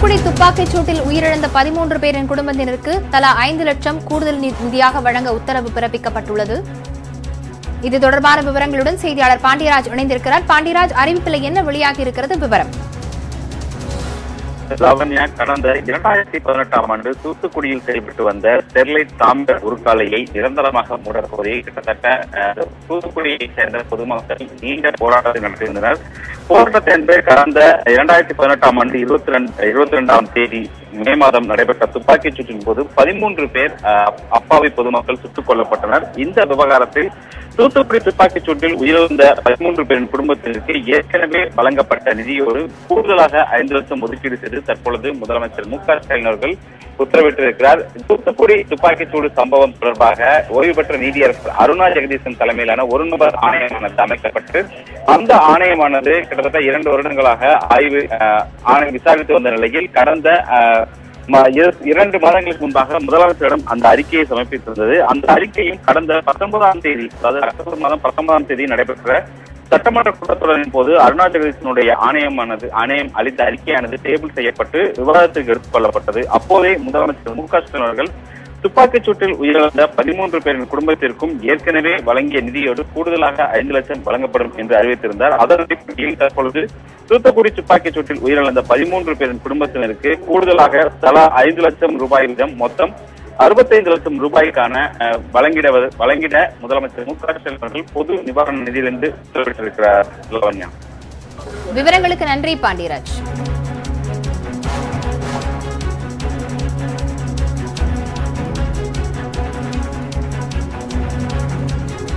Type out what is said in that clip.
தூத்துக்குடி துப்பாக்கிச் சூட்டில் உயிரிழந்த 13 பேரின் குடும்பத்தினருக்கு தலா 5 லட்சம் கூடுதல் நிதியாக வழங்க உத்தரவு பிறப்பிக்கப்பட்டுள்ளது. இது தொடர்பான விவரங்களுடன் செய்தியாளர் பாண்டியராஜ் இணைந்திருக்கிறார். பாண்டியராஜ், அறிவிப்பில் என்ன வெளியாகி இருக்கிறது, விவரம்? லாவண்யா, கடந்த 2018ஆம் ஆண்டு தூத்துக்குடியில் செயல்பட்டு வந்த ஸ்டெர்லைட் தாமிர உருக்காலையை நிரந்தரமாக மூடக்கோரி கிட்டத்தட்ட தூத்துக்குடியை சேர்ந்த பொதுமக்கள் நீண்ட போராட்டத்தை நடத்தியிருந்தனர். போராட்டத்தை என்பது கடந்த 2018ஆம் ஆண்டு 22ஆம் தேதி மே மாதம் நடைபெற்ற துப்பாக்கிச் சூட்டின் போது 13 பேர் அப்பாவி பொதுமக்கள் சுட்டுக் கொல்லப்பட்டனர். இந்த விவகாரத்தில் தூத்துக்குடி துப்பாக்கிச் சூட்டில் உயிரிழந்த 13 பேரின் குடும்பத்திற்கு ஏற்கனவே வழங்கப்பட்ட நிதியோடு கூடுதலாக 5 லட்சம் ஒதுக்கீடு செய்து தற்பொழுது முதலமைச்சர் மு.க.ஸ்டாலின் அவர்கள் உத்தரவிட்டிருக்கிறார். தூத்துக்குடி துப்பாக்கிச்சூடு சம்பவம் தொடர்பாக ஓய்வு பெற்ற நீதியரசர் அருணா ஜெகதீசன் தலைமையிலான ஒரு நபர் ஆணையமானது அமைக்கப்பட்டு அந்த ஆணையமானது கிட்டத்தட்ட 2 வருடங்களாக விசாரித்து வந்த நிலையில் கடந்த 2 மாதங்களுக்கு முன்பாக முதலமைச்சரிடம் அந்த அறிக்கையை சமர்ப்பித்திருந்தது. அந்த அறிக்கையும் கடந்த 19ஆம் தேதி, அதாவது அக்டோபர் மாதம் 19ஆம் தேதி நடைபெற்ற சட்டமன்ற கூட்டத்தொடரின் போது அருணா ஜெகதீசனுடைய ஆணையம் அளித்த அறிக்கையானது டேபிள் செய்யப்பட்டு விவாதத்திற்கு எடுத்துக் கொள்ளப்பட்டது. அப்போதே முதலமைச்சர் மு.க.ஸ்டாலின் அவர்கள் துப்பாக்கிச் சூட்டில் உயிரிழந்த 13 பேரின் குடும்பத்திற்கும் ஏற்கனவே வழங்கிய நிதியோடு கூடுதலாக 5 லட்சம் வழங்கப்படும் என்று அறிவித்திருந்தார். அதன் அடிப்படையில் தற்பொழுது தூத்துக்குடி துப்பாக்கிச் சூட்டில் உயிரிழந்த 13 பேரின் குடும்பத்தினருக்கு கூடுதலாக தலா 5 லட்சம் ரூபாய் வீதம் மொத்தம் 65 லட்சம் ரூபாய்க்கான வழங்கிட முதலமைச்சர் மு.க.ஸ்டாலின் அவர்கள் பொது நிவாரண நிதியிலிருந்து உத்தரவிட்டிருக்கிறார். விவரங்களுக்கு நன்றி பாண்டியராஜ்.